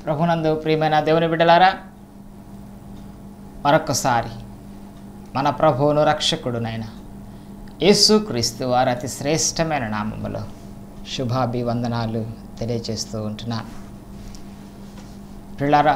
ప్రభునందు ప్రియమైన దేవుని బిడ్డలారా, మరొకసారి మన ప్రభువును రక్షకుడునైన యేసుక్రీస్తు వారి అతి శ్రేష్టమైన నామములో శుభాభివందనాలు తెలియజేస్తూ ఉంటున్నాను. పిల్లరా,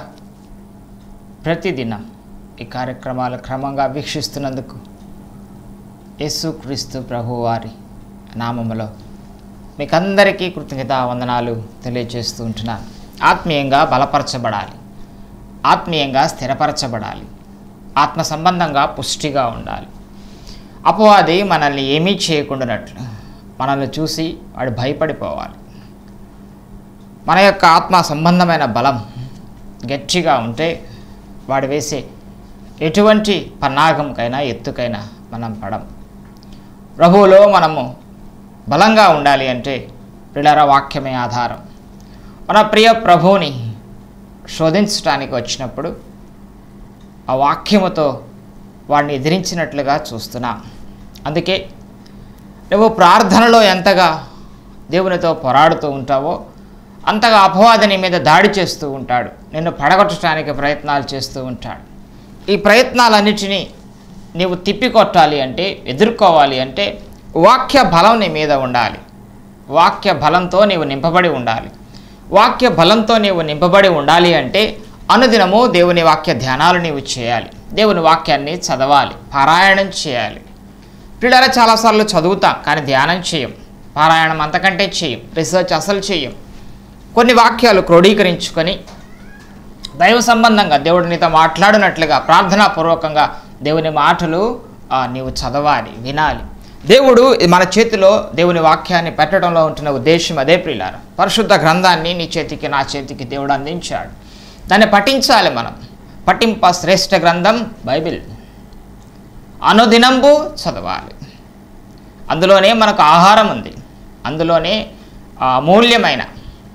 ప్రతిదినం ఈ కార్యక్రమాలు క్రమంగా వీక్షిస్తున్నందుకు యేసుక్రీస్తు ప్రభు వారి నామములో మీకందరికీ కృతజ్ఞతావందనాలు తెలియజేస్తూ ఉంటున్నాను. ఆత్మీయంగా బలపరచబడాలి, ఆత్మీయంగా స్థిరపరచబడాలి, ఆత్మ సంబంధంగా పుష్టిగా ఉండాలి. అపవాది మనల్ని ఏమీ చేయకుండానట్లు మనల్ని చూసి వాడు భయపడిపోవాలి. మన యొక్క ఆత్మ సంబంధమైన బలం గట్టిగా ఉంటే వాడు వేసే ఎటువంటి పన్నాగంకైనా ఎత్తుకైనా మనం పడం. ప్రభువులో మనము బలంగా ఉండాలి అంటే ప్రియులారా, వాక్యమే ఆధారం. మన ప్రియ ప్రభువుని శోధించడానికి వచ్చినప్పుడు ఆ వాక్యముతో వాడిని ఎదిరించినట్లుగా చూస్తున్నాం. అందుకే నువ్వు ప్రార్థనలో ఎంతగా దేవునితో పోరాడుతూ ఉంటావో అంతగా అపవాది నీ మీద దాడి చేస్తూ ఉంటాడు, నిన్ను పడగొట్టడానికి ప్రయత్నాలు చేస్తూ ఉంటాడు. ఈ ప్రయత్నాలన్నిటినీ నీవు తిప్పికొట్టాలి అంటే, ఎదుర్కోవాలి అంటే వాక్య బలం నీ మీద ఉండాలి. వాక్య బలంతో నీవు నింపబడి ఉండాలి. వాక్య బలంతో నీవు నింపబడి ఉండాలి అంటే అనుదినము దేవుని వాక్య ధ్యానాలు నీవు చేయాలి. దేవుని వాక్యాన్ని చదవాలి, పారాయణం చేయాలి. పిల్లల చాలాసార్లు చదువుతాం కానీ ధ్యానం చేయం, పారాయణం అంతకంటే చేయం, రీసెర్చ్ అసలు చేయం. కొన్ని వాక్యాలు క్రోడీకరించుకొని దైవ సంబంధంగా దేవుడు నీతో మాట్లాడినట్లుగా ప్రార్థనాపూర్వకంగా దేవుని మాటలు నీవు చదవాలి, వినాలి. దేవుడు మన చేతిలో దేవుని వాక్యాన్ని పెట్టడంలో ఉంటున్న ఉద్దేశం అదే ప్రియులారా. పరిశుద్ధ గ్రంథాన్ని నీ చేతికి నా చేతికి దేవుడు అందించాడు, దాన్ని పఠించాలి. మనం పఠింప శ్రేష్ఠ గ్రంథం బైబిల్, అనుదినంబు చదవాలి. అందులోనే మనకు ఆహారం ఉంది, అందులోనే అమూల్యమైన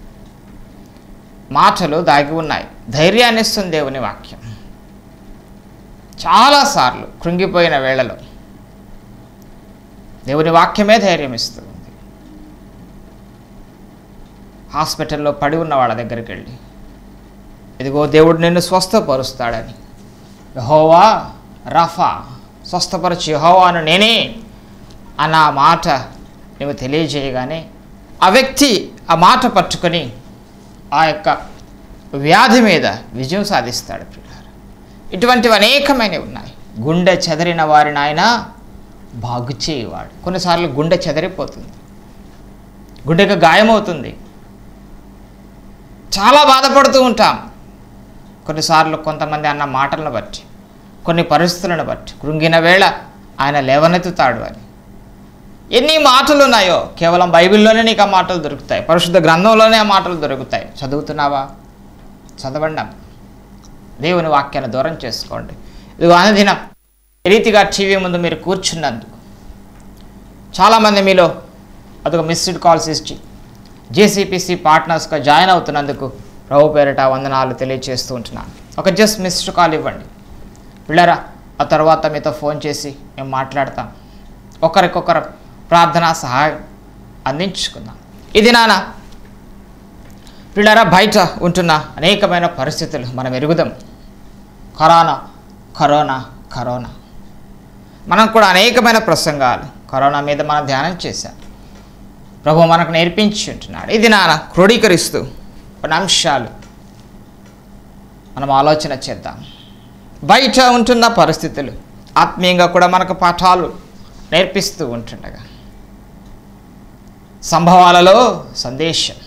మాటలు దాగి ఉన్నాయి. ధైర్యాన్ని ఇస్తుంది దేవుని వాక్యం. చాలాసార్లు కృంగిపోయిన వేళలో దేవుని వాక్యమే ధైర్యం ఇస్తుంది. హాస్పిటల్లో పడి ఉన్న వాళ్ళ దగ్గరికి వెళ్ళి, ఇదిగో దేవుడు నిన్ను స్వస్థపరుస్తాడని, యెహోవా రఫా, స్వస్థపరచు యెహోవాను నేనే అన్న మాట నువ్వు తెలియజేయగానే ఆ వ్యక్తి ఆ మాట పట్టుకొని ఆ యొక్క వ్యాధి మీద విజయం సాధిస్తాడు. ఇటువంటివి అనేకమైనవి ఉన్నాయి. గుండె చెదరిన వారిని ఆయన బాగు చేయవాడు. కొన్నిసార్లు గుండె చెదరిపోతుంది, గుండెకు గాయమవుతుంది, చాలా బాధపడుతూ ఉంటాం. కొన్నిసార్లు కొంతమంది అన్న మాటలను బట్టి, కొన్ని పరిస్థితులను బట్టి కృంగిన వేళ ఆయన లేవనెత్తుతాడు అని. ఎన్ని మాటలు ఉన్నాయో కేవలం బైబిల్లోనే నీకు ఆ మాటలు దొరుకుతాయి, పరిశుద్ధ గ్రంథంలోనే ఆ మాటలు దొరుకుతాయి. చదువుతున్నావా? చదవండి. దేవుని వాక్యాన్ని దూరం చేసుకోండి. ఇది అనుదినం ఈ రీతిగా టీవీ ముందు మీరు కూర్చున్నందుకు చాలామంది మీలో అదొక మిస్డ్ కాల్స్ ఇచ్చి జేసీపీసీ పార్ట్నర్స్గా జాయిన్ అవుతున్నందుకు ప్రభు పేరిట వందనాలు తెలియజేస్తూ ఉంటున్నాను. ఒక జస్ట్ మిస్డ్ కాల్ ఇవ్వండి పిల్లరా, ఆ తర్వాత మీతో ఫోన్ చేసి మేము మాట్లాడతాం, ఒకరికొకరు ప్రార్థనా సహాయం అందించుకుందాం. ఇది నాన్న పిల్లరా, బయట ఉంటున్న అనేకమైన పరిస్థితులు మనం ఎరుగుదాం. కరోనా మనం కూడా అనేకమైన ప్రసంగాలు కరోనా మీద మనం ధ్యానం చేశాం. ప్రభు మనకు నేర్పించి ఉంటున్నాడు. ఇది నాన్న క్రోడీకరిస్తూ కొన్ని అంశాలు మనం ఆలోచన చేద్దాం. బయట ఉంటున్న పరిస్థితులు ఆత్మీయంగా కూడా మనకు పాఠాలు నేర్పిస్తూ ఉంటుండగా సంభవాలలో సందేశం,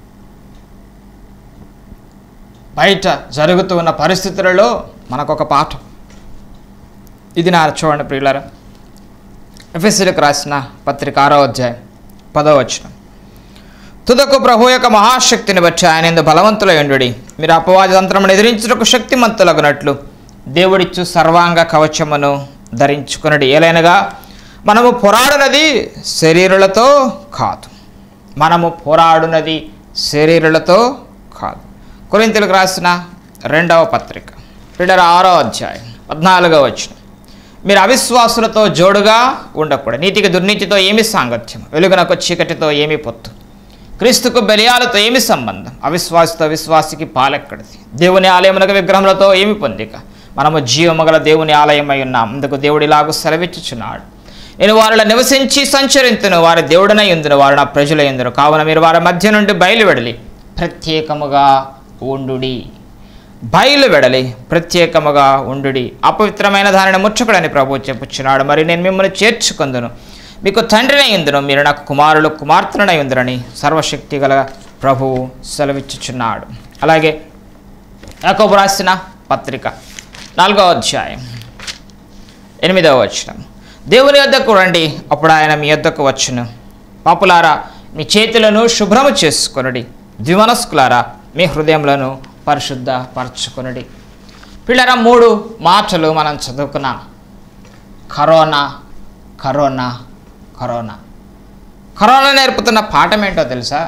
బయట జరుగుతూ ఉన్న పరిస్థితులలో మనకొక పాఠం. ఇది నా చూడండి ప్రియులారా, ఎఫెసీయులకు రాసిన పత్రిక 6వ అధ్యాయం 10వ వచనం. తుదకు ప్రభు యొక్క మహాశక్తిని బట్టి ఆయన యందు బలవంతులై ఉండుడి, మీరు అపవాది తంత్రమును ఎదిరించుటకు శక్తిమంతులగునట్లు దేవుడిచ్చు సర్వాంగ కవచమును ధరించుకునడి. ఏలైనగా మనము పోరాడునది శరీరులతో కాదు, మనము పోరాడునది శరీరులతో కాదు. కొరింథీయులకు రాసిన 2వ పత్రిక 6వ అధ్యాయం 14వ వచనం. మీరు అవిశ్వాసులతో జోడుగా ఉండకూడదు. నీతికి దుర్నీతితో ఏమి సాంగత్యం, వెలుగునకు చీకటితో ఏమి పొత్తు. క్రీస్తుకు బలియాలతో ఏమి సంబంధం? అవిశ్వాసితో విశ్వాసికి పాలెక్కడిది? దేవుని ఆలయమునకు విగ్రహములతో ఏమి పొందిక? మనము జీవమగల దేవుని ఆలయమై ఉన్నాం. అందుకు దేవుడు ఇలాగూ సెలవిచ్చుచున్నాడు, నేను వారిలో నివసించి సంచరింతును, వారి దేవుడనై ఉందును, వారు నా ప్రజలై ఉందును. కావున మీరు వారి మధ్య నుండి బయలువెడలి ప్రత్యేకముగా ఉండుడి. బయలువెడలి ప్రత్యేకముగా ఉండుడి. అపవిత్రమైన దానిని ముట్టకుడని ప్రభువు చెప్పుచున్నాడు. మరి నేను మిమ్మల్ని చేర్చుకొందును, మీకు తండ్రినై ఉందును, మీరు నాకు కుమారులు కుమార్తెనై ఉందురని సర్వశక్తి గల ప్రభువు సెలవిచ్చుచున్నాడు. అలాగే యాకోబు రాసిన పత్రిక 4వ అధ్యాయం 8వ వచనం, దేవుని యొద్దకు రండి, అప్పుడు ఆయన మీ యొద్దకు వచ్చును. పాపులారా, మీ చేతులను శుభ్రము చేసుకొనుడి, ద్విమనస్కులారా, మీ హృదయములను పరిశుద్ధపరచుకొనుడి. పిల్లరా, 3 మాటలు మనం చదువుకున్నాం. Corona corona corona. కరోనా నేర్పుతున్న పాఠం ఏంటో తెలుసా?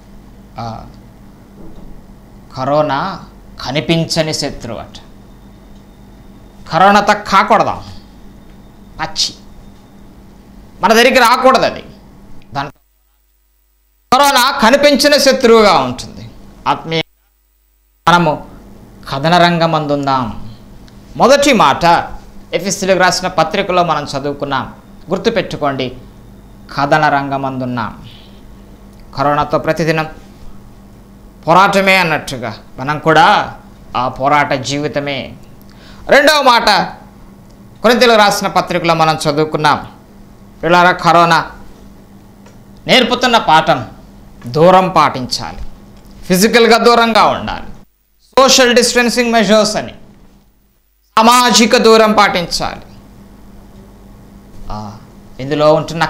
కరోనా కనిపించని శత్రువు అట. కరోనాతో కాకూడదాం, పచ్చి మన దగ్గరికి రాకూడదు. అది దాని కరోనా కనిపించిన శత్రువుగా ఉంటుంది. ఆత్మీయ మనము కథన రంగమందుందాం. మొదటి మాట ఎఫెసీయులకు రాసిన పత్రికలో మనం చదువుకున్నాం. గుర్తుపెట్టుకోండి, కథన రంగమందున్నాం. కరోనాతో ప్రతిదినం పోరాటమే అన్నట్టుగా మనం కూడా ఆ పోరాట జీవితమే. రెండవ మాట కొరింథీయులకు రాసిన పత్రికలో మనం చదువుకున్నాం. పిల్లల, కరోనా నేర్పుతున్న పాఠం దూరం పాటించాలి, ఫిజికల్గా దూరంగా ఉండాలి, సోషల్ డిస్టెన్సింగ్ మెజర్స్ అని, సామాజిక దూరం పాటించాలి. ఇందులో ఉంటున్న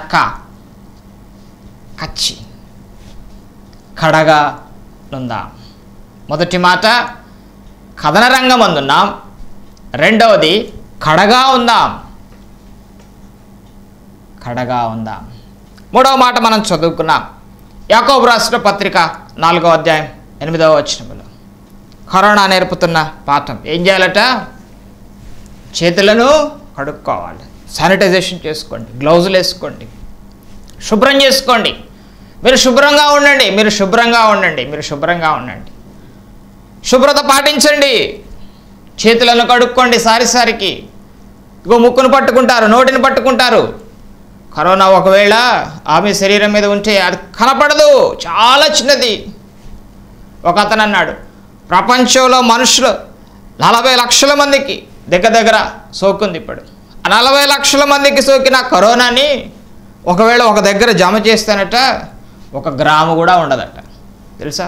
కచ్చి కడగా నుందాం. మొదటి మాట కథన రంగం అందున్నాం, రెండవది కడగా ఉందాం, కడగా ఉందాం. మూడవ మాట మనం చదువుకున్నాం. యాకోబు రాసిన పత్రిక 4వ అధ్యాయం 8వ వచనంలో కరోనా నేర్పుతున్న పాఠం ఏం చేయాలట? చేతులను కడుక్కోవాలి, శానిటైజేషన్ చేసుకోండి, గ్లౌజులు వేసుకోండి, శుభ్రం చేసుకోండి. మీరు శుభ్రంగా ఉండండి, మీరు శుభ్రంగా ఉండండి, మీరు శుభ్రంగా ఉండండి. శుభ్రత పాటించండి. చేతులను కడుక్కోండి సారికి. ఇగో ముక్కును పట్టుకుంటారు, నోటిని పట్టుకుంటారు. కరోనా ఒకవేళ ఆమె శరీరం మీద ఉంటే అది కనపడదు, చాలా చిన్నది. ఒక అతను అన్నాడు, ప్రపంచంలో మనుషులు 40 లక్షల మందికి దగ్గర సోకుంది. ఇప్పుడు ఆ 40 లక్షల మందికి సోకిన కరోనాని ఒకవేళ ఒక దగ్గర జమ చేస్తానట 1 గ్రాము కూడా ఉండదట. తెలుసా?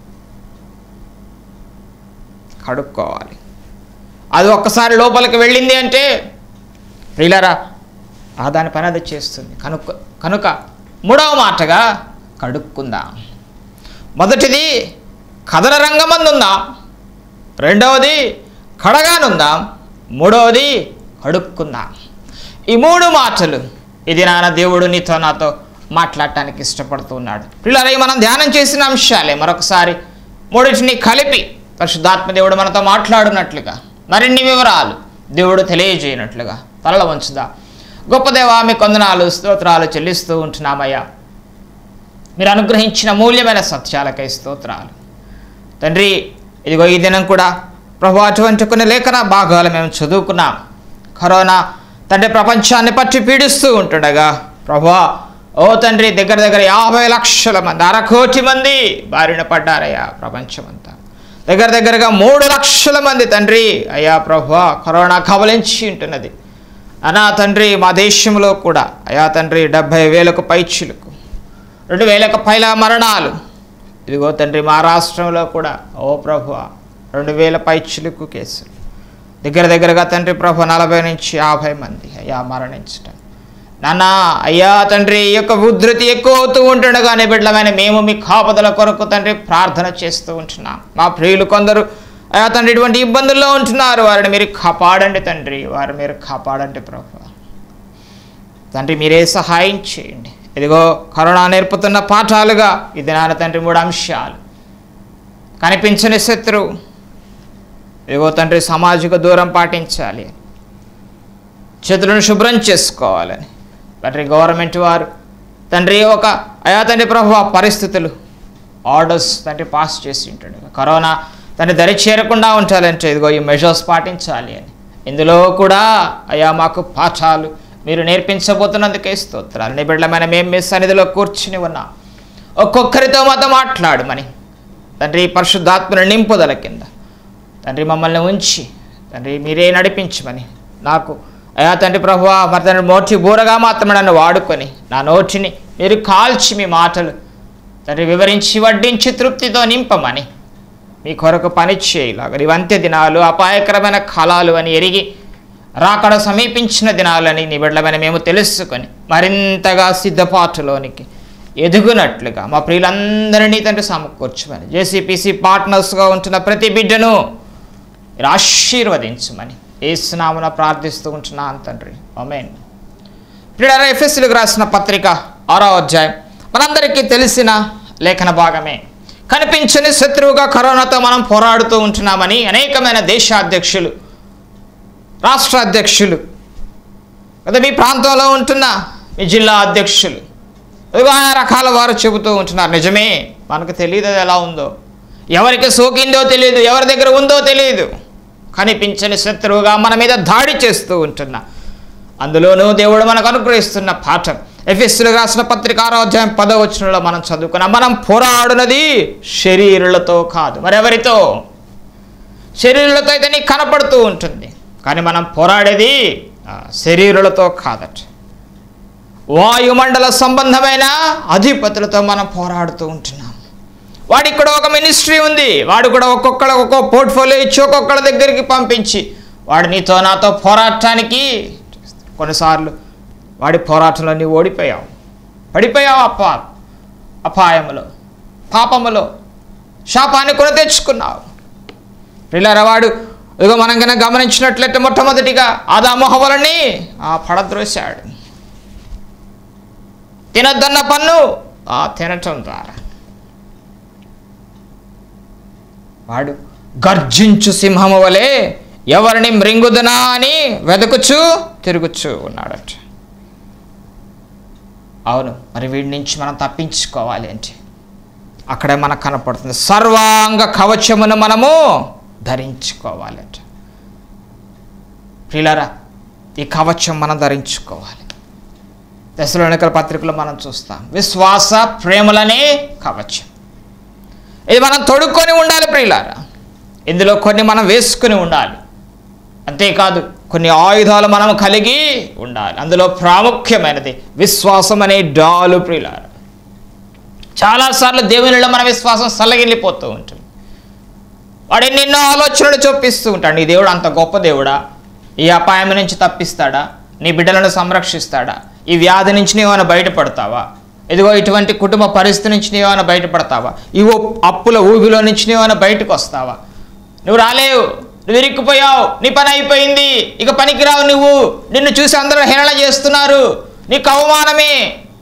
కడుక్కోవాలి. అది ఒక్కసారి లోపలికి వెళ్ళింది అంటే ప్రియులారా, దాని పని అది చేస్తుంది. కనుక మూడవ మాటగా కడుక్కుందాం. మొదటిది కథన రంగమందుందాం, రెండవది కడగానుందాం, మూడవది కడుక్కుందాం. ఈ 3 మాటలు ఇది నాన్న దేవుడు నీతో నాతో మాట్లాడటానికి ఇష్టపడుతున్నాడు. పిల్లలు, మనం ధ్యానం చేసిన అంశాలే మరొకసారి 3టిని కలిపి పరిశుద్ధాత్మ దేవుడు మనతో మాట్లాడినట్లుగా మరిన్ని వివరాలు దేవుడు తెలియజేయనట్లుగా తలలో వంచుదా. గొప్ప దేవా, మీ కొందనాలు స్తోత్రాలు చెల్లిస్తూ ఉంటున్నామయ్యా. మీరు అనుగ్రహించిన మూల్యమైన సత్యాలకై స్తోత్రాలు తండ్రి. ఇదిగో ఈ దినం కూడా ప్రభు అటువంటి కొన్ని లేఖన భాగాలు మేము చదువుకున్నాం. కరోనా తండ్రి ప్రపంచాన్ని పట్టి పీడిస్తూ ఉంటుండగా ప్రభువా, ఓ తండ్రి, దగ్గర 50 లక్షల మంది, 1/2 కోటి మంది బారిన పడ్డారయ్యా. ప్రపంచమంతా దగ్గరగా 3 లక్షల మంది తండ్రి అయ్యా ప్రభువా కరోనా కబలించి ఉంటున్నది. అనా తండ్రి, మా దేశంలో కూడా అయ్యా తండ్రి 70,000కు పైచిలుకు, 2,000కు పైల మరణాలు. ఇదిగో తండ్రి మా రాష్ట్రంలో కూడా ఓ ప్రభువా 2,000 పైచిలుకు కేసులు. దగ్గరగా తండ్రి ప్రభు 40 నుంచి 50 మంది అయ్యా మరణించటం. నాన్న అయ్యా తండ్రి, ఈ యొక్క ఉధృతి ఎక్కువ అవుతూ ఉంటుండగానే బిడ్డలమైన మేము మీ కాపుదల కొరకు తండ్రి ప్రార్థన చేస్తూ ఉంటున్నాం. మా ప్రియులు కొందరు అయ్యా తండ్రి ఇటువంటి ఇబ్బందుల్లో ఉంటున్నారు, వారిని మీరు కాపాడండి తండ్రి, వారిని మీరు కాపాడండి ప్రభు. తండ్రి మీరే సహాయం చేయండి. ఇదిగో కరోనా నేర్పుతున్న పాఠాలుగా ఇది నాన్న తండ్రి 3 అంశాలు. కనిపించని శత్రువు, ఇదిగో తండ్రి సామాజిక దూరం పాటించాలి, చేతులను శుభ్రం చేసుకోవాలని తండ్రి గవర్నమెంట్ వారు తండ్రి అయా తండ్రి ప్రభు పరిస్థితులు ఆర్డర్స్ తండ్రి పాస్ చేసి ఉంటాడు. కరోనా తండ్రి దరి చేరకుండా ఉండాలంటే ఇదిగో ఈ మెజర్స్ పాటించాలి అని. ఇందులో కూడా అయ్యా మాకు పాఠాలు మీరు నేర్పించబోతున్నందుకే స్తోత్రాలు. నీ బిడ్డలమైన మేము మీ సన్నిధిలో కూర్చుని ఉన్నాం. ఒక్కొక్కరితో మాతో మాట్లాడమని తండ్రి పరిశుద్ధాత్మని నింపుదల కింద తండ్రి మమ్మల్ని ఉంచి తండ్రి మీరే నడిపించమని నాకు అయ్యా తండ్రి ప్రభువా మరి తండ్రి నోటి బూరగా మాత్రమే నన్ను వాడుకొని నా నోటిని మీరు కాల్చి మీ మాటలు తండ్రి వివరించి వడ్డించి తృప్తితో నింపమని మీ కొరకు పని చేయలాగా ఇవి అంత్య దినాలు అపాయకరమైన కాలాలు అని ఎరిగి రాకడ సమీపించిన దినాలని నీ బిడ్డలమైన మేము తెలుసుకొని మరింతగా సిద్ధపాటులోనికి ఎదుగునట్లుగా మా ప్రియులందరినీ తండ్రి సమకూర్చమని జేసీపీసీ పార్ట్నర్స్గా ఉంటున్న ప్రతి బిడ్డను మీరు ఆశీర్వదించమని యేసునామమున ప్రార్థిస్తూ ఉంటున్నాను తండ్రి. ఆమేన్. ప్రియులారా, ఎఫెసీయులకు రాసిన పత్రిక 6వ అధ్యాయం మనందరికీ తెలిసిన లేఖన భాగమే. కనిపించని శత్రువుగా కరోనాతో మనం పోరాడుతూ ఉంటున్నామని అనేకమైన దేశాధ్యక్షులు, రాష్ట్ర అధ్యక్షులు, లేదా మీ ప్రాంతంలో ఉంటున్న మీ జిల్లా అధ్యక్షులు ఆయా రకాల వారు చెబుతూ ఉంటున్నారు. నిజమే, మనకు తెలియదు అది ఎలా ఉందో, ఎవరికి సోకిందో తెలియదు, ఎవరి దగ్గర ఉందో తెలియదు. కనిపించని శత్రువుగా మన మీద దాడి చేస్తూ ఉంటున్నా. అందులోనూ దేవుడు మనకు అనుగ్రహిస్తున్న పాఠం ఎఫెసీయులకు రాసిన పత్రిక 6వ అధ్యాయం 10వ వచనంలో మనం చదువుకున్నాం. మనం పోరాడునది శరీరులతో కాదు. మరెవరితో? శరీరులతో అయితే నీకు కనపడుతూ ఉంటుంది, కానీ మనం పోరాడేది శరీరులతో కాదట. వాయుమండల సంబంధమైన అధిపతులతో మనం పోరాడుతూ ఉంటున్నాం. వాడికి కూడా ఒక మినిస్ట్రీ ఉంది. వాడు కూడా ఒక్కొక్కళ్ళ ఒక్కో పోర్ట్ఫోలియో ఇచ్చి ఒక్కొక్కళ్ళ దగ్గరికి పంపించి వాడు నీతో నాతో పోరాటానికి కొన్నిసార్లు వాడి పోరాటంలో నీవు ఓడిపోయావు, పడిపోయావు అపాయములో, పాపములో, శాపాన్ని కొని తెచ్చుకున్నావు. పిల్లల వాడు ఇదిగో మనం కనుక గమనించినట్లయితే మొట్టమొదటిగా ఆదాము హవ్వలని పడద్రోశాడు. తినొద్దన్న పన్ను తినటం ద్వారా వాడు గర్జించు సింహము వలె ఎవరిని మృంగుదనా అని వెదకుచూ తిరుగుచూ ఉన్నాడట. అవును, మరి వీడి నుంచి మనం తప్పించుకోవాలి అంటే అక్కడే మనకు కనపడుతుంది, సర్వాంగ కవచమును మనము ధరించుకోవాలట. ప్రియులారా, ఈ కవచం మనం ధరించుకోవాలి. తెస్సలోనికల పత్రికలో మనం చూస్తాం, విశ్వాస ప్రేమలనే కవచం. ఇది మనం తొడుక్కొని ఉండాలి ప్రియులారా. ఇందులో కొన్ని మనం వేసుకుని ఉండాలి. అంతేకాదు కొన్ని ఆయుధాలు మనం కలిగి ఉండాలి. అందులో ప్రాముఖ్యమైనది విశ్వాసం అనే డాలు ప్రియులారా. చాలాసార్లు దేవునిలో మన విశ్వాసం సల్లగిల్లిపోతూ ఉంటుంది. వాడు ఎన్నెన్నో ఆలోచనలు చూపిస్తూ ఉంటాడు. నీ దేవుడు అంత గొప్ప దేవుడా? ఈ అపాయం నుంచి తప్పిస్తాడా? నీ బిడ్డలను సంరక్షిస్తాడా? ఈ వ్యాధి నుంచి నీవేమైనా బయటపడతావా? ఇదిగో ఇటువంటి కుటుంబ పరిస్థితి నుంచి నీవేమైనా బయటపడతావా? ఈ అప్పుల ఊబిలో నుంచి నీవేమైనా బయటకు వస్తావా? నువ్వు రాలేవు, నువ్వు ఇరుక్కుపోయావు, నీ పని అయిపోయింది, ఇక పనికిరావు నువ్వు, నిన్ను చూసి అందరూ హేళన చేస్తున్నారు, నీకు అవమానమే.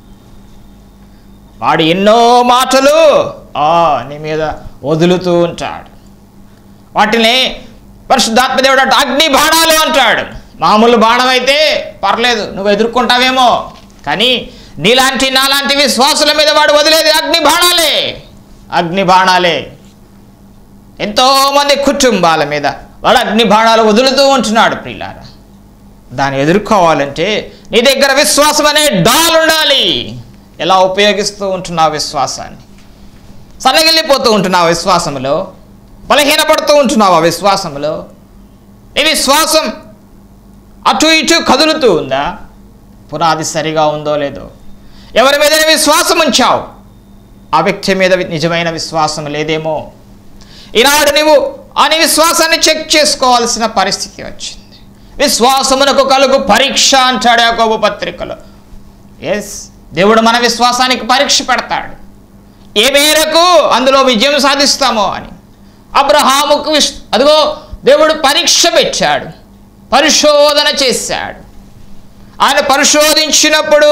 వాడు ఎన్నో మాటలు నీ మీద వదులుతూ ఉంటాడు. వాటిని పరిశుద్ధాత్మ దేవుడు అగ్ని బాణాలు అంటాడు. మామూలు బాణం అయితే పర్లేదు, నువ్వు ఎదుర్కొంటావేమో, కానీ నీలాంటి నాలాంటి విశ్వాసుల మీద వాడు వదిలేది అగ్ని బాణాలే. అగ్ని బాణాలే. ఎంతోమంది కుటుంబాల మీద వాడు అగ్ని బాణాలు వదులుతూ ఉంటున్నాడు ప్రియులారా. దాన్ని ఎదుర్కోవాలంటే నీ దగ్గర విశ్వాసం అనే డాల్ ఉండాలి. ఎలా ఉపయోగిస్తూ ఉంటున్నావు విశ్వాసాన్ని? సన్నగిల్లిపోతూ ఉంటున్నావు విశ్వాసంలో, బలహీనపడుతూ ఉంటున్నావు ఆ విశ్వాసంలో. నీ విశ్వాసం అటు ఇటు కదులుతూ ఉందా? పునాది సరిగా ఉందో లేదో? ఎవరి మీద విశ్వాసం ఉంచావు, ఆ వ్యక్తి మీద నిజమైన విశ్వాసం లేదేమో. ఈనాడు నువ్వు నీ విశ్వాసాన్ని చెక్ చేసుకోవాల్సిన పరిస్థితి వచ్చింది. విశ్వాసమునకు కలుగు పరీక్ష అంటాడు యాకోబు పత్రికలో. ఎస్, దేవుడు మన విశ్వాసానికి పరీక్ష పెడతాడు, ఏ మేరకు అందులో విజయం సాధిస్తామో అని. అబ్రహాముకు అదిగో దేవుడు పరీక్ష పెట్టాడు, పరిశోధన చేశాడు. ఆయన పరిశోధించినప్పుడు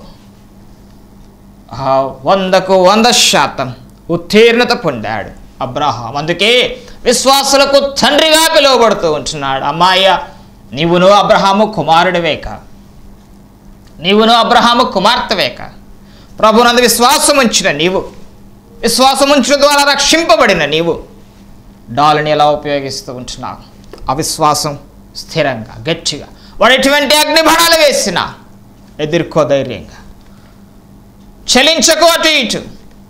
100కు 100% ఉత్తీర్ణత పొందాడు అబ్రహాం. అందుకే విశ్వాసులకు తండ్రిగా పిలువబడుతూ ఉంటున్నాడు. అమ్మాయ్య, నీవును అబ్రహాము కుమారుడివేక, నీవును అబ్రహాము కుమార్తెవేక. ప్రభునందు విశ్వాసం ఉంచిన నీవు విశ్వాసం ఉంచడం ద్వారా రక్షింపబడిన నీవు డాలుని ఎలా ఉపయోగిస్తూ ఉంటున్నావు? అవిశ్వాసం స్థిరంగా గట్టిగా వాడు ఎటువంటి అగ్ని బాణాలు వేసినా ఎదుర్కో ధైర్యంగా, చలించకు అటు ఇటు.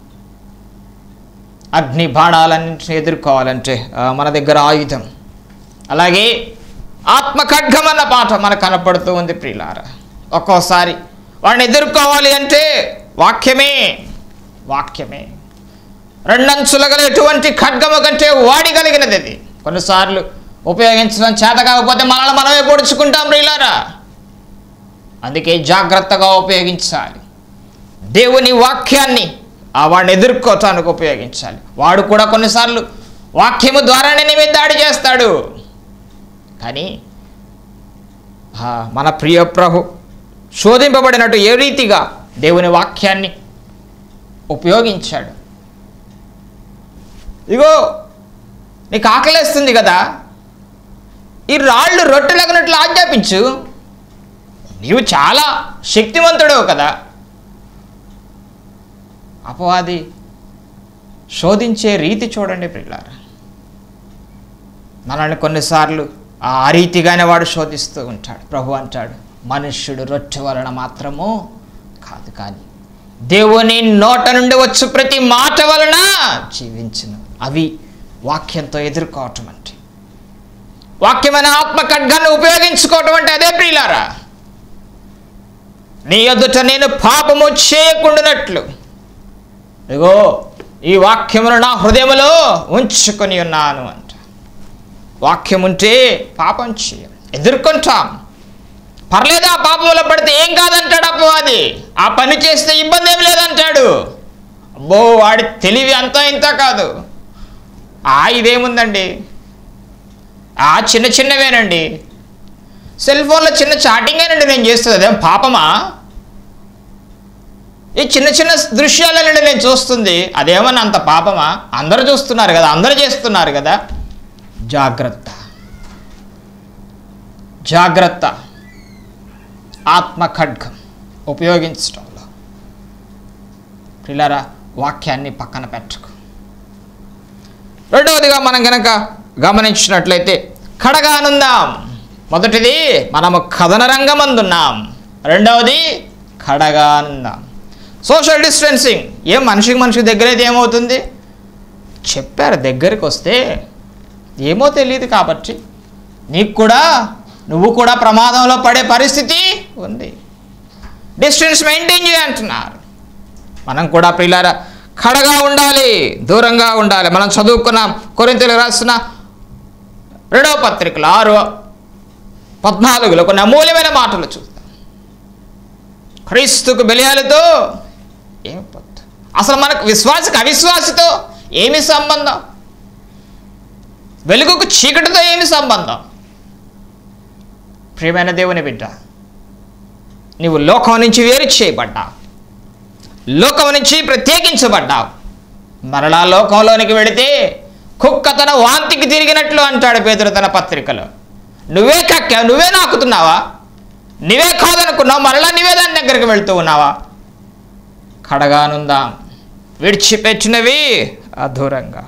అగ్ని బాణాలన్నింటినీ ఎదుర్కోవాలంటే మన దగ్గర ఆయుధం. అలాగే ఆత్మ ఖడ్గం అన్న పాట మనకు కనపడుతూ ఉంది ప్రియులారా. ఒక్కోసారి వాడిని ఎదుర్కోవాలి అంటే వాక్యమే వాక్యమే రెండంచుల గల ఎటువంటి ఖడ్గము కంటే వాడిగలిగినది అది. కొన్నిసార్లు ఉపయోగించడం చేత కాకపోతే మనల్ని మనమే పొడుచుకుంటాం ప్రియులారా. అందుకే జాగ్రత్తగా ఉపయోగించాలి. దేవుని వాక్యాన్ని వాడిని ఎదుర్కోవటానికి ఉపయోగించాలి. వాడు కూడా కొన్నిసార్లు వాక్యము ద్వారానే నీ మీద దాడి చేస్తాడు. కానీ మన ప్రియ ప్రభు శోధింపబడినట్టు ఏ రీతిగా దేవుని వాక్యాన్ని ఉపయోగించాడు. ఇగో నీకు ఆకలేస్తుంది కదా, ఈ రాళ్ళు రొట్టెలగినట్లు ఆజ్ఞాపించు. నీవు చాలా శక్తివంతుడవు కదా. అపవాది శోధించే రీతి చూడండి ప్రియులారా. మనల్ని కొన్నిసార్లు ఆ రీతిగానే వాడు శోధిస్తూ ఉంటాడు. ప్రభు అంటాడు, మనుష్యుడు రొట్టె వలన మాత్రము కాదు, కానీ దేవుని నోట నుండి వచ్చు ప్రతి మాట వలన జీవించును. అవి వాక్యంతో ఎదుర్కోవటం అంటే, వాక్యమైన ఆత్మ ఖడ్గాన్ని ఉపయోగించుకోవటం అంటే అదే ప్రియులారా. నీ ఎదుట నేను పాపము చేయకుండానట్లు ఇగో ఈ వాక్యమును నా హృదయములో ఉంచుకొని ఉన్నాను అంట. వాక్యం ఉంటే పాపం చేయం, ఎదుర్కొంటాం. పర్లేదా పాపంలో పడితే ఏం కాదంటాడు అపవాది. ఆ పని చేస్తే ఇబ్బంది ఏమి లేదంటాడు. అబ్బో వాడి తెలివి అంతా ఇంత కాదు. ఇదేముందండి, చిన్న చిన్నవేనండి, సెల్ ఫోన్లో చిన్న చాటింగేనండి నేను చేస్తుంది, అదేం పాపమా? ఈ చిన్న చిన్న దృశ్యాలనండి నేను చూస్తుంది, అదేమన్నా అంత పాపమా? అందరూ చూస్తున్నారు కదా, అందరూ చేస్తున్నారు కదా. జాగ్రత్త జాగ్రత్త. ఆత్మ ఖడ్గం ఉపయోగించడంలో పిల్లరా వాక్యాన్ని పక్కన పెట్టకు. రెండవదిగా మనం కనుక గమనించినట్లయితే కడగానుందాం. మొదటిది మనము కథన రంగమందున్నాం, రెండవది కడగానుందాం. సోషల్ డిస్టెన్సింగ్ మనిషికి దగ్గర అయితే ఏమవుతుంది చెప్పారు. దగ్గరికి వస్తే ఏమో తెలియదు కాబట్టి నువ్వు కూడా ప్రమాదంలో పడే పరిస్థితి ఉంది. డిస్టెన్స్ మెయింటైన్ చేయంటున్నారు. మనం కూడా ప్రియులారా కడగా ఉండాలి, దూరంగా ఉండాలి. మనం చదువుకున్నాం కొరింథీయులకు రాసిన 2వ పత్రికలో 6:14 కొన్ని అమూల్యమైన మాటలు చూద్దాం. క్రీస్తుకు బెలియాలతో ఏమి పొత్తు? అసలు మనకు విశ్వాసకు అవిశ్వాసతో ఏమి సంబంధం? వెలుగుకు చీకటితో ఏమి సంబంధం? ప్రియమైన దేవుని బిడ్డ, నీవు లోకం నుంచి వేరు చేయబడ్డావు, లోకం నుంచి ప్రత్యేకించబడ్డావు. మరలా లోకంలోనికి వెళితే కుక్క తన వాంతికి తిరిగినట్లు అంటాడు పేతురు తన పత్రికలో. నువ్వే కక్కావు, నువ్వే నాకుతున్నావా? నువ్వే కాదనుకున్నావు, మరలా నువ్వే దాని దగ్గరికి వెళ్తూ ఉన్నావా? కడగానుందాం, విడిచిపెట్టినవి అధూరంగా.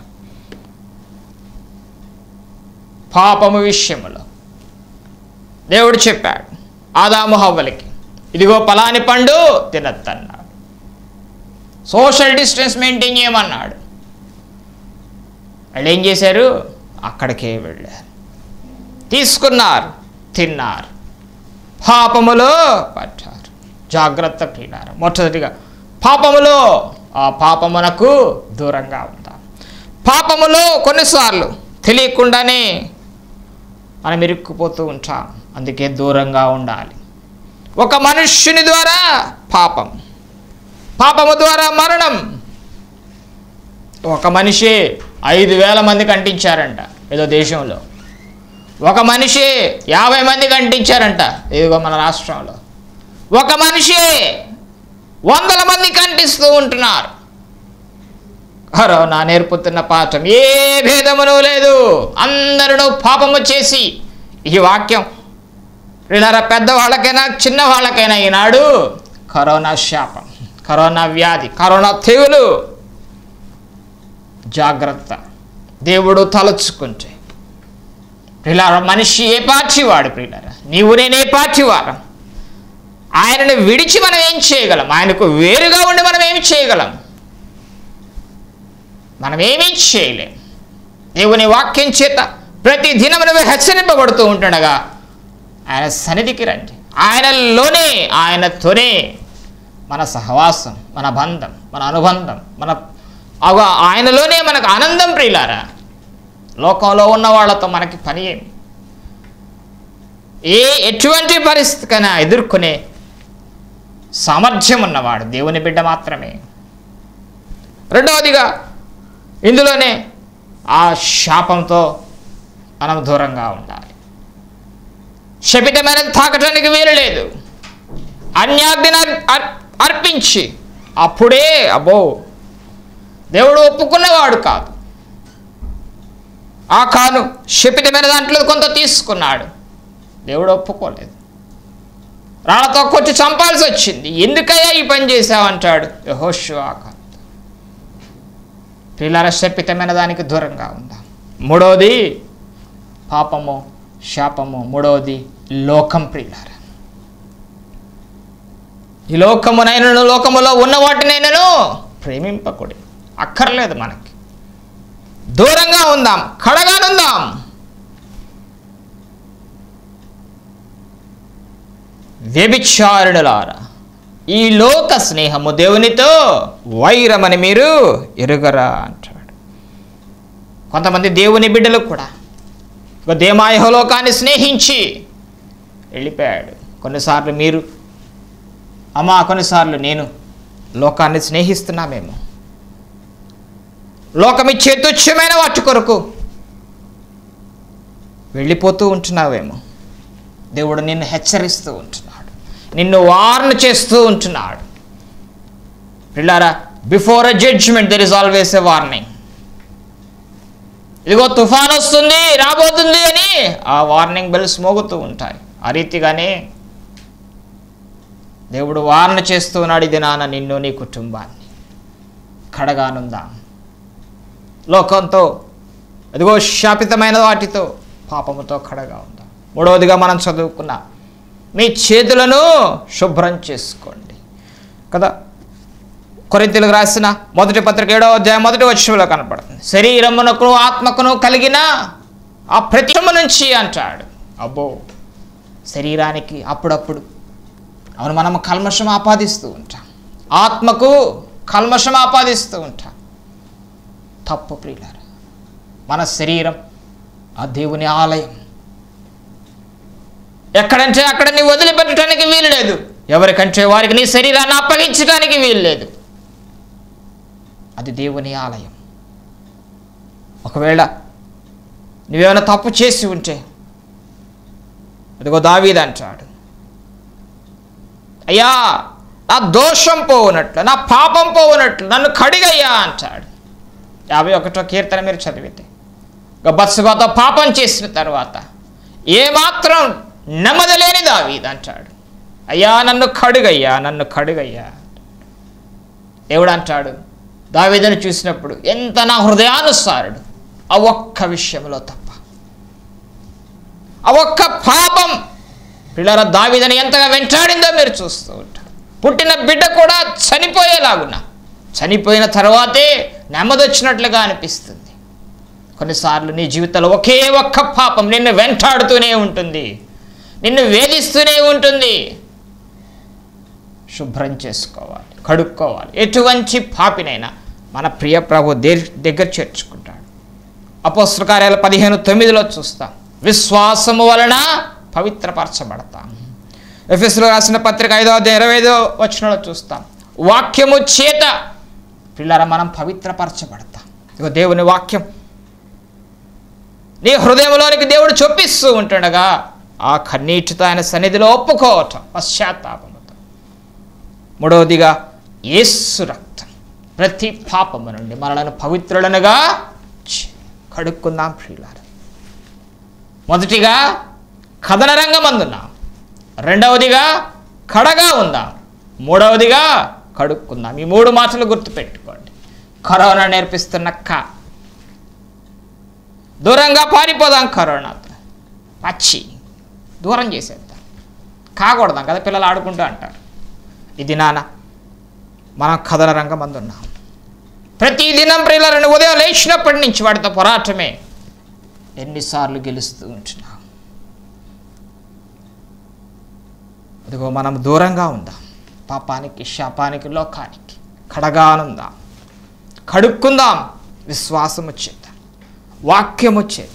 పాపము విషయములో దేవుడు చెప్పాడు ఆదాము హవ్వలకి, ఇదిగో పలాని పండు తినద్దన్నాడు. సోషల్ డిస్టెన్స్ మెయింటైన్ చేయమన్నాడు. వాళ్ళు ఏం చేశారు? అక్కడికే వెళ్ళారు, తీసుకున్నారు, తిన్నారు, పాపములో పడ్డారు. జాగ్రత్త ప్రియులారా. మొట్టమొదటిగా పాపములో, ఆ పాపమునకు దూరంగా ఉంటాం. పాపములో కొన్నిసార్లు తెలియకుండానే మనం ఇరుక్కుపోతూ ఉంటాం, అందుకే దూరంగా ఉండాలి. ఒక మనుష్యుని ద్వారా పాపము ద్వారా మరణం. ఒక మనిషి 5,000 మందికి అంటించారంట ఏదో దేశంలో. ఒక మనిషి 50 మందికి అంటించారంట ఏదో మన రాష్ట్రంలో. ఒక మనిషి 100 మందికి అంటిస్తూ ఉంటున్నారు. కరోనా నేర్పుతున్న పాఠం ఏ భేదమును లేదు. అందరూ పాపము చేసి, ఈ వాక్యం పెద్దవాళ్ళకైనా చిన్నవాళ్ళకైనా ఈనాడు కరోనా శాపం, కరోనా వ్యాధి, కరోనా తెగులు జాగ్రత్త. దేవుడు తలుచుకుంటే ప్రియులారా, మనిషి ఏ పార్టీ వాడు ప్రియులారా, నీవు నేను ఏ పార్టీ వారం? ఆయనను విడిచి మనం ఏం చేయగలం? ఆయనకు వేరుగా ఉండి మనం ఏమి చేయగలం? మనం ఏమీ చేయలేం. దేవుని వాక్యం చేత ప్రతి దినం నువ్వు హెచ్చరింపబడుతూ ఉంటుండగా ఆయన సన్నిధికి రండి. ఆయనలోనే, ఆయనతోనే మన సహవాసం, మన బంధం, మన అనుబంధం, ఆయనలోనే మనకు ఆనందం ప్రియులారా. లోకంలో ఉన్న వాళ్ళతో మనకి పని ఏమి? ఎటువంటి పరిస్థితికైనా ఎదుర్కొనే సామర్థ్యం ఉన్నవాడు దేవుని బిడ్డ మాత్రమే. రెండవదిగా ఇందులోనే ఆ శాపంతో మనం దూరంగా ఉండాలి. శపితమైనది తాకటానికి వీలు లేదు. అన్యాజ్ఞను అర్పించి అప్పుడే దేవుడు ఒప్పుకున్నవాడు కాదు. ఆ కాను శపితమైన దాంట్లో కొంత తీసుకున్నాడు, దేవుడు ఒప్పుకోలేదు. రాళ్లతో కొట్టి చంపాల్సి వచ్చింది. ఎందుకయ్యా ఈ పని చేశావంటాడు యెహోషువ. ప్రియులార, శపితమైన దానికి దూరంగా ఉందాం. మూడవది పాపము, శాపము. మూడవది లోకం ప్రియులార. ఈ లోకమునైనను, లోకములో ఉన్న వాటినైనను ప్రేమింపకూడదు. అక్కర్లేదు మనకి. దూరంగా ఉందాం, కడగానుందాం. వ్యభిచారులారా, ఈ లోక స్నేహము దేవునితో వైరమని మీరు ఎరుగరా అంటాడు. కొంతమంది దేవుని బిడ్డలు కూడా దేమాయహలోకాన్ని స్నేహించి వెళ్ళిపోయాడు. కొన్నిసార్లు మీరు కొన్నిసార్లు నేను లోకాన్ని స్నేహిస్తున్నామేమో. లోకమిచ్చే తుచ్చమైన వాటి కొరకు వెళ్ళిపోతూ ఉంటున్నావేమో. దేవుడు నిన్ను హెచ్చరిస్తూ ఉంటున్నాడు, నిన్ను వార్న్ చేస్తూ ఉంటున్నాడు. పిల్లారా, before a judgement there is always a warning. ఇదిగో తుఫాన్ వస్తుంది, రాబోతుంది అని ఆ వార్నింగ్ బెల్స్ మోగుతూ ఉంటాయి. ఆ రీతిగానే దేవుడు వార్న చేస్తూ ఉన్నాడు. ఇది నాన్న నిన్ను, నీ కుటుంబాన్ని కడగానుందా లోకంతో, అదిగో శాపితమైన వాటితో, పాపముతో కడగా ఉందా. మూడవదిగా మనం చదువుకున్న మీ చేతులను శుభ్రం చేసుకోండి కదా. కొరింథీయులకు రాసిన మొదటి పత్రిక 7వ అధ్యాయం 1వ వచనంలో కనపడుతుంది. శరీరమునకు ఆత్మకును కలిగిన ఆ ప్రతిమ నుంచి అంటాడు. శరీరానికి అప్పుడప్పుడు మనం కల్మషం ఆపాదిస్తూ ఉంటాం, ఆత్మకు కల్మషం ఆపాదిస్తూ ఉంటాం. తప్పు ప్రియులారా. మన శరీరం ఆ దేవుని ఆలయం. ఎక్కడంటే అక్కడ నీ వదిలిపెట్టడానికి వీలు లేదు. ఎవరికంటే వారికి నీ శరీరాన్ని అప్పగించడానికి వీలు లేదు. అది దేవుని ఆలయం. ఒకవేళ నువ్వేమైనా తప్పు చేసి ఉంటే, అదిగో దావీదు అంటాడు, అయ్యా నా దోషం పోవునట్లు, నా పాపం పోవునట్లు నన్ను కడిగయ్యా అంటాడు. 51వ కీర్తన మీరు చదివితే, బత్షెబతో పాపం చేసిన తర్వాత ఏమాత్రం నెమ్మదలేని దావీదు అంటాడు, అయ్యా నన్ను కడుగయ్యా, నన్ను కడుగయ్యా. దేవుడు అంటాడు దావీదును చూసినప్పుడు, ఎంత నా హృదయానుసారుడు, ఆ ఒక్క విషయంలో తప్ప, ఆ ఒక్క పాపం పిల్లల దావీదుని ఎంతగా వెంటాడిందో మీరు చూస్తూ ఉంటారు. పుట్టిన బిడ్డ కూడా చనిపోయేలాగున్నా, చనిపోయిన తర్వాతే నెమ్మదొచ్చినట్లుగా అనిపిస్తుంది. కొన్నిసార్లు నీ జీవితంలో ఒకే ఒక్క పాపం నిన్ను వెంటాడుతూనే ఉంటుంది, నిన్ను వేధిస్తూనే ఉంటుంది. శుభ్రం చేసుకోవాలి, కడుక్కోవాలి. ఎటువంటి పాపినైనా మన ప్రియ ప్రభు దగ్గర చేర్చుకుంటాడు. అపోస్తల కార్యాలు 15:9 చూస్తాం, విశ్వాసము వలన పవిత్రపరచబడతాం. ఎఫెసీయులకు రాసిన పత్రిక 5వ అధ్యాయం 25వ వచనంలో చూస్తాం, వాక్యము చేత పిల్లల మనం పవిత్రపరచబడతాం. ఇక దేవుని వాక్యం నీ హృదయంలోనికి దేవుడు చొప్పిస్తూ ఉంటుండగా ఆ కన్నీటితో ఆయన సన్నిధిలో ఒప్పుకోవటం పశ్చాత్తాపముతో. మూడవదిగా యేసు రక్తం ప్రతి పాపము నుండి మనలను పవిత్రులనుగా కడుక్కుందాం ప్రియులారా. మొదటిగా కథన రంగమందున్నాం, రెండవదిగా కడగా ఉందాం, మూడవదిగా కడుక్కుందాం. ఈ 3 మాటలు గుర్తుపెట్టుకోండి. కరోనా నేర్పిస్తున్న దూరంగా పారిపోదాం కరోనాతో. పచ్చి దూరం చేసేద్దాం, కాకూడదాం కదా పిల్లలు ఆడుకుంటూ అంటారు. ఇది మనం కథన రంగం అందున్నాం. ప్రతి దినం ప్రియులను ఉదయం లేచినప్పటి నుంచి వాటితో పోరాటమే. ఎన్నిసార్లు గెలుస్తూ ఉంటున్నాం. అదిగో మనం దూరంగా ఉందాం పాపానికి, శాపానికి, లోకానికి. కడగానుందాం, కడుక్కుందాం విశ్వాసము చేత, వాక్యము చేత.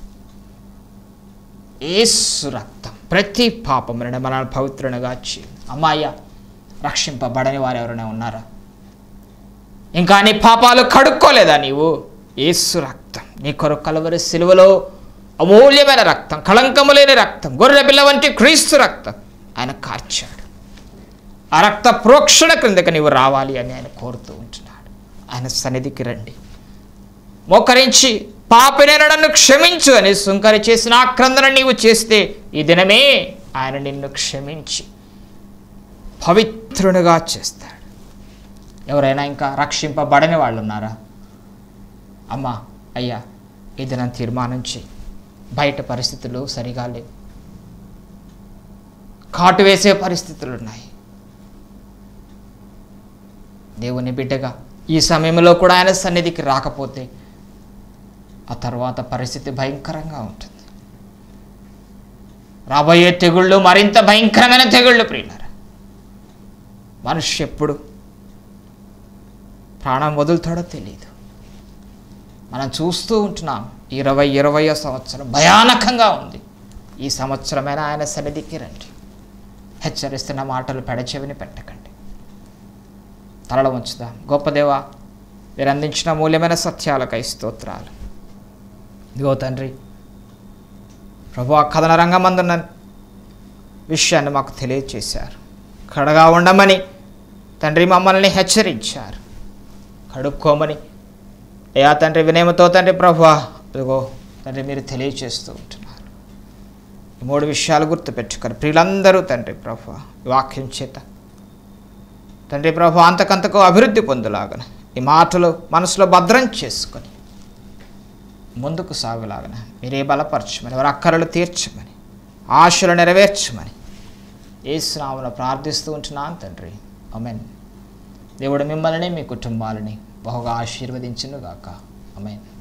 యేసు రక్తం ప్రతి పాపములను మనల్ని పవిత్రునిగా చేయండి. అమ్మాయ్య, రక్షింపబడని వారు ఎవరైనా ఉన్నారా? ఇంకా నీ పాపాలు కడుక్కోలేదా నీవు? యేసు రక్తం నీ కొరకు కలువరి సిలువలో అమూల్యమైన రక్తం, కళంకము లేని రక్తం, గొర్రె పిల్ల వంటి క్రీస్తు రక్తం ఆయన కార్చాడు. ఆ రక్త ప్రోక్షణ క్రిందకి నీవు రావాలి అని ఆయన కోరుతూ ఉంటున్నాడు. ఆయన సన్నిధికి రండి, మోకరించి పాపినైన నన్ను క్షమించు అని సుంకరి చేసిన ఆక్రందన నీవు చేస్తే ఈ దినమే ఆయన నిన్ను క్షమించి పవిత్రునిగా చేస్తాడు. ఎవరైనా ఇంకా రక్షింపబడని వాళ్ళు ఉన్నారా? అమ్మా, అయ్యా, ఈ దినం తీర్మానం చేయి. బయట పరిస్థితులు సరిగా లేవు, కాటు వేసే పరిస్థితులు ఉన్నాయి. దేవుని బిడ్డగా ఈ సమయంలో కూడా ఆయన సన్నిధికి రాకపోతే ఆ తర్వాత పరిస్థితి భయంకరంగా ఉంటుంది. రాబోయే తెగుళ్ళు మరింత భయంకరమైన తెగుళ్ళు ప్రియులారా. మనిషి ఎప్పుడు ప్రాణం వదులుతాడో తెలియదు. మనం చూస్తూ ఉంటున్నాం. 2020వ సంవత్సరం భయానకంగా ఉంది. ఈ సంవత్సరమైనా ఆయన సన్నిధికి రండి. హెచ్చరిస్తున్న మాటలు పెడచెవిని పెట్టకండి. తలలో ఉంచుదాం. గొప్ప దేవా, మీరు అందించిన మూల్యమైన సత్యాలకై స్తోత్రాలు. ఇదిగో తండ్రి ప్రభు, ఆ కథన రంగమందున్న విషయాన్ని మాకు తెలియచేశారు. కడగా ఉండమని తండ్రి మమ్మల్ని హెచ్చరించారు. కడుక్కోమని అయ్యా తండ్రి వినయమతో తండ్రి ప్రభు, ఇదిగో తండ్రి మీరు తెలియచేస్తూ ఉంటున్నారు. ఈ 3 విషయాలు గుర్తుపెట్టుకొని ప్రియులందరూ తండ్రి ప్రభు వాక్యం చేత తండ్రి ప్రభు అంతకంతకు అభివృద్ధి పొందులాగన ఈ మాటలు మనసులో భద్రం చేసుకొని ముందుకు సాగులాగన మీరే బలపరచమని, వారి అక్కరలు తీర్చమని, ఆశలు నెరవేర్చమని యేసు నామమున ప్రార్థిస్తూ ఉంటున్నాను తండ్రి. ఆమేన్. దేవుడు మిమ్మల్ని మీ కుటుంబాలని బహుగా ఆశీర్వదించును గాక. ఆమేన్.